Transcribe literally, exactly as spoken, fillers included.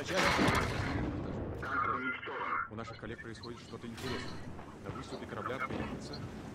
Встречали? Танк уничтожен. У наших коллег происходит что-то интересное. На выступе корабля появится